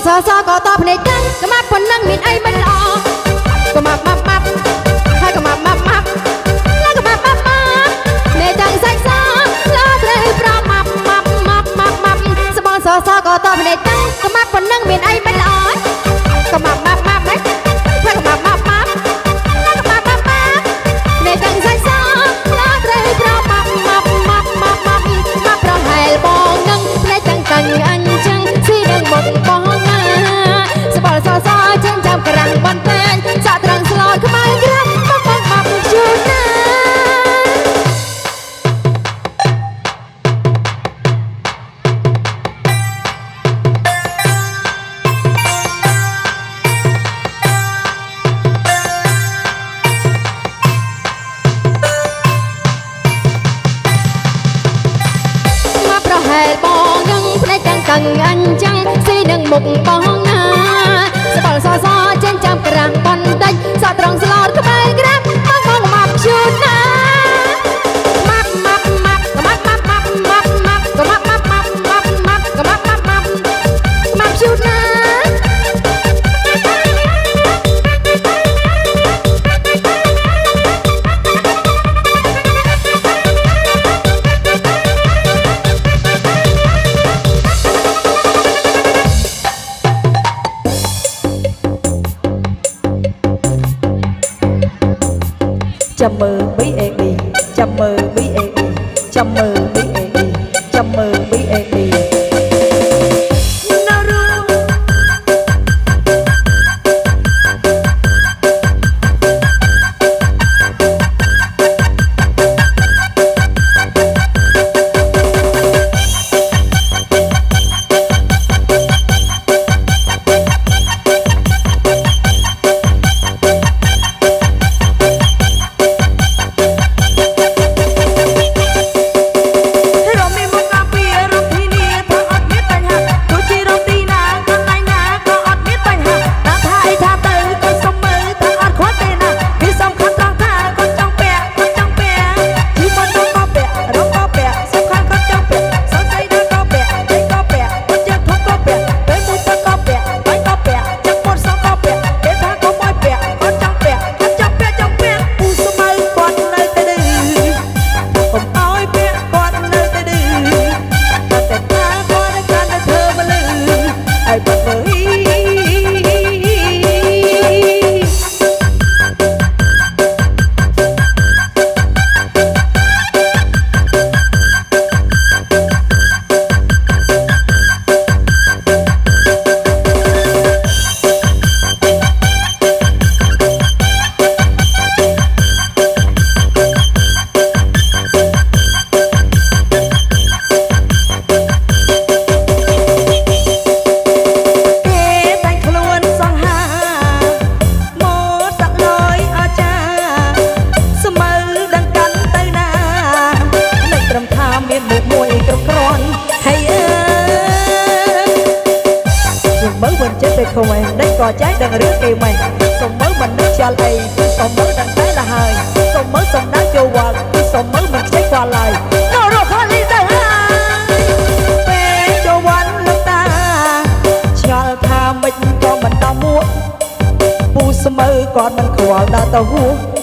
សសក៏តបភ្នែកចឹងកម៉ាប់ប៉ុណ្ណឹងមានអីមិនល្អកម៉ាប់ម៉ាប់ម៉ាប់ហើយកម៉ាប់ម៉ាប់ម៉ាប់ឡើងកម៉ាប់ម៉ាប់ម៉ាប់អ្នកចឹងសាច់សលោត្រូវប្រម៉ាប់ម៉ាប់ម៉ាប់ម៉ាប់ម៉ាប់ស្បល់សសក៏តបភ្នែកចឹងកម៉ាប់ប៉ុណ្ណឹងមានអីមិនល្អកម៉ាប់ម៉ាប់ម៉ាប់ហើយកម៉ាប់ម៉ាប់ម៉ាប់ឡើងកម៉ាប់ម៉ាប់ម៉ាប់អ្នកចឹងសាច់សលោត្រូវប្រម៉ាប់ម៉ាប់ម៉ាប់ម៉ាប់ម៉ាប់ម៉ាប់ប្រហែលបងនឹងអ្នកចឹងកាញ់អញ្ចឹងស៊ីនឹងមុខបងណាស្បល់សសចិញ្ចាំក្រាំងបន្តែងសាក់ត្រង់ស្លូតខ្មៅក្រាំមកបងបាប់ជូនណាមកប្រហែលបងនឹងភ្នែកទាំងកឹងអញ្ចឹងស៊ីនឹងមុខបងណាស្បល់សសចិញ្ចាំក្រាំងបន្តិចសាក់ត្រង់ស្លូតក្បែរក្រាំមកបងបាប់ជូនណាម៉ាប់ម៉ាប់ម៉ាប់ម៉ាប់ម៉ាប់ម៉ាប់ម៉ាប់ម៉ាប់ម៉ាប់ម៉ាប់ម៉ាប់ម៉ាប់ម៉ាប់ម៉ាប់ម៉ាប់ម៉ាប់ជូនណាចាំមើល BAB ចាំមើល BAB ចាំមើល BAB ចាំមើល BAB ណារូkhông em đấy có trái đằng rước kêu mày sông mới mình nước cho lầy sông mới đằng trái là hời sông mới sông đá châu quạt sông mới mình sẽ qua lời nó rồi khó đi tới về cho quanh nước ta cho tha mình cho mình đau mua bu sông mới còn mình khỏa đã tàu hua